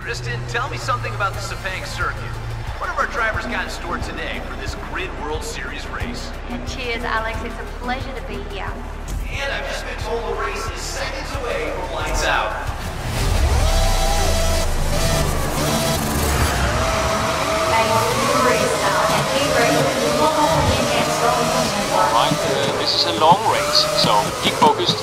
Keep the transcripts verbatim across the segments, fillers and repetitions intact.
Kristen, tell me something about the Sepang circuit. What have our drivers got in store today for this Grid World Series race? And cheers, Alex. It's a pleasure to be here. And I've just been told the race is seconds away from lights out. Alright, uh, this is a long race, so keep focused.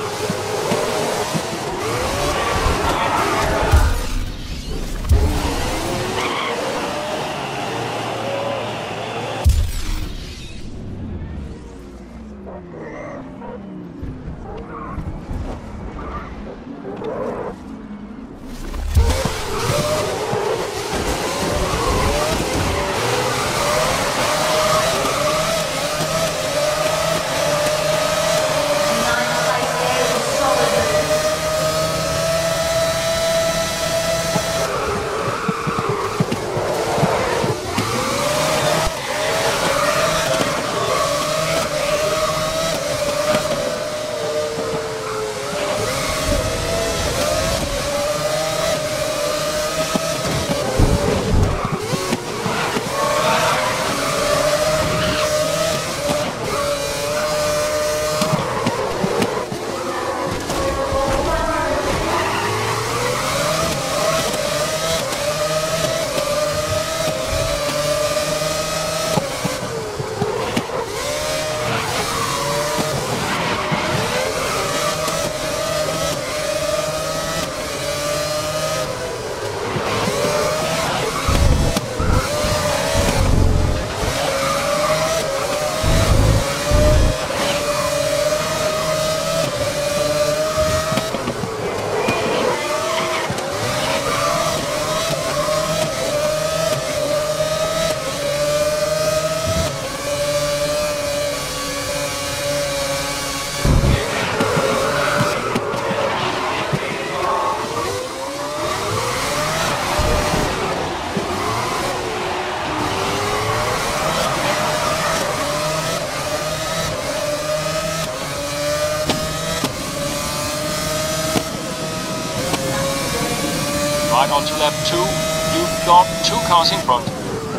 Right onto lap two, you've got two cars in front.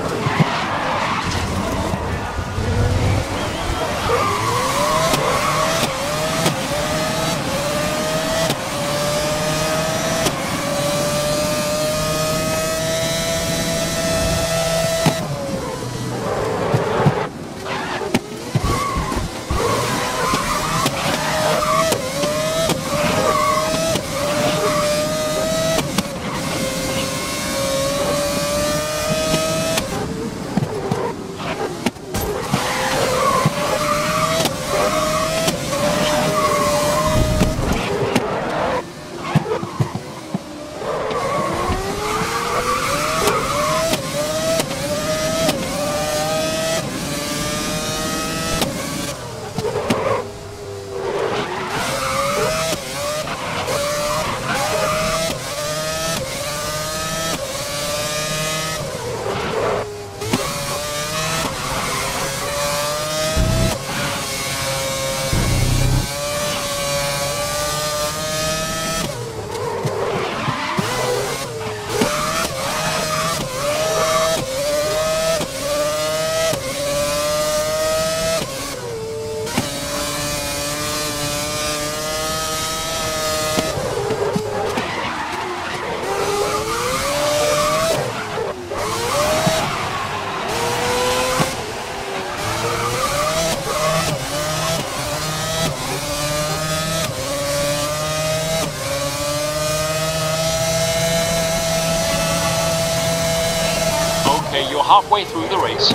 Okay, you're halfway through the race.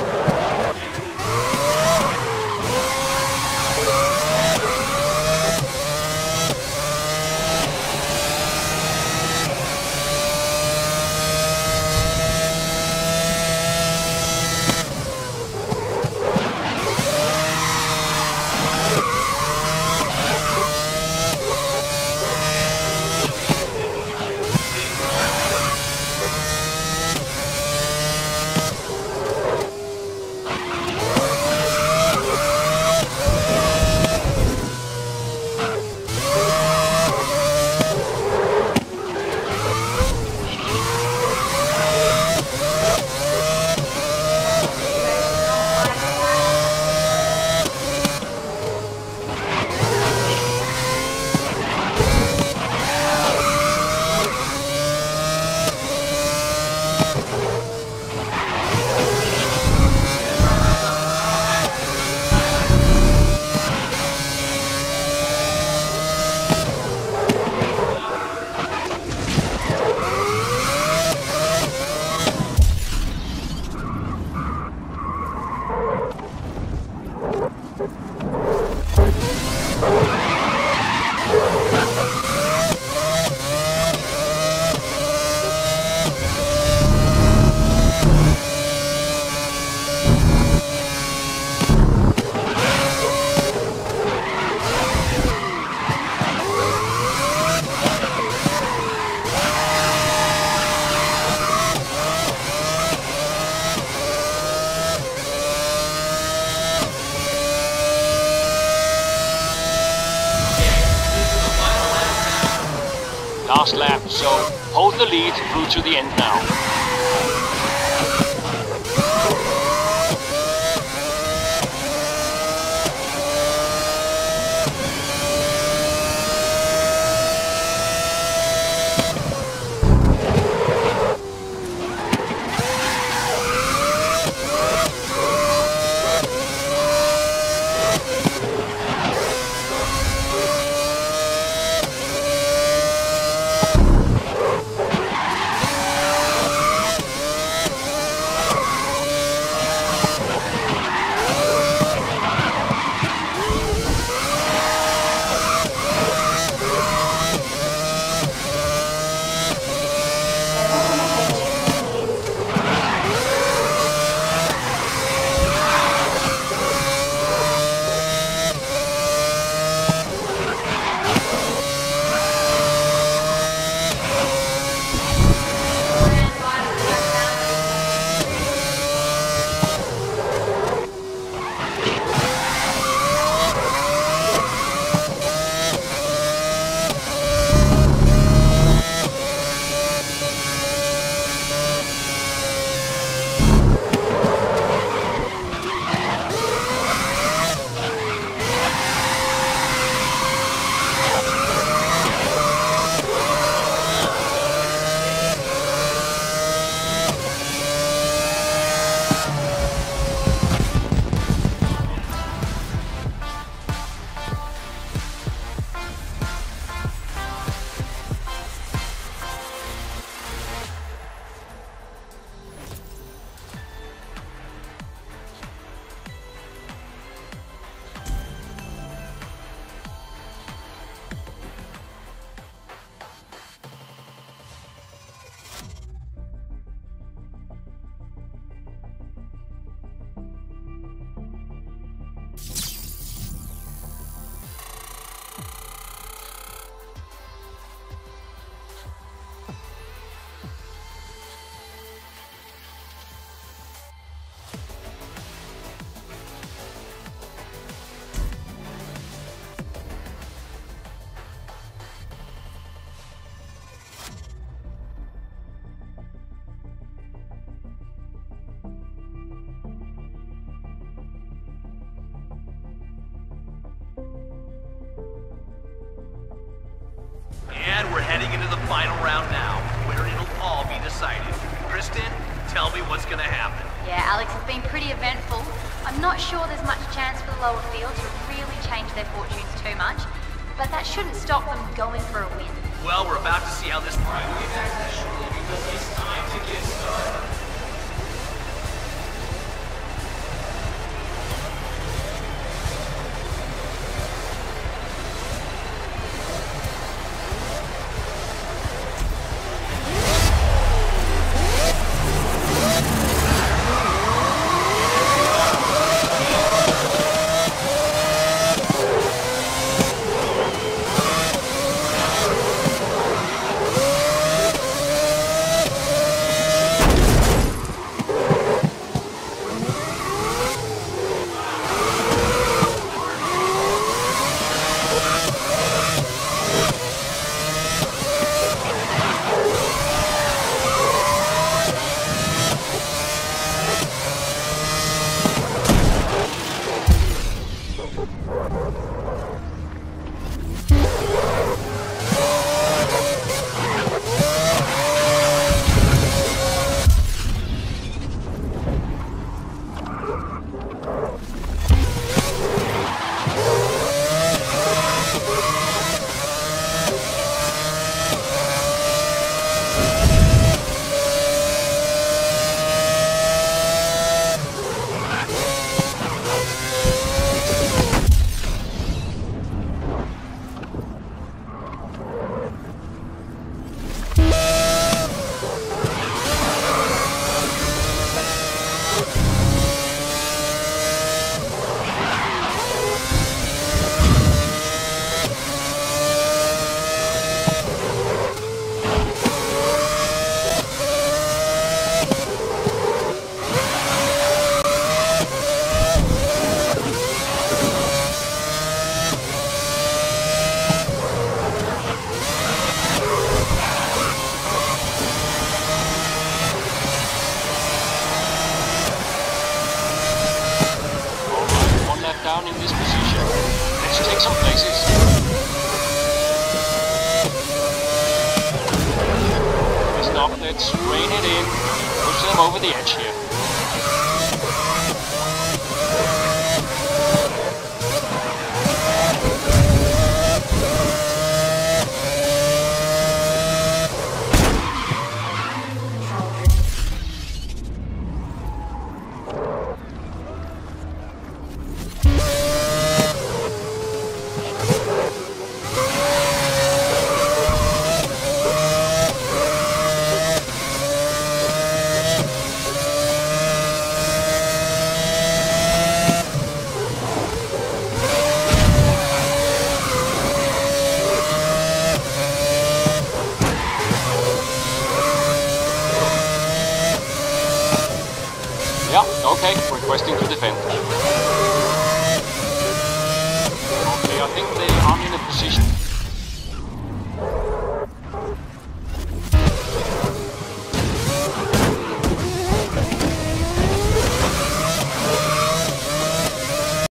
last lap, so hold the lead through to the end now. And we're heading into the final round now, where it'll all be decided. Kristen, tell me what's gonna happen. Yeah, Alex, has been pretty eventful. I'm not sure there's much chance for the lower field to really change their fortunes too much, but that shouldn't stop them going for a win. Well, we're about to see how this... Right, because it's time to get started. down in this position. Let's take some places. Listen up, let's rein it in. Push them over the edge here.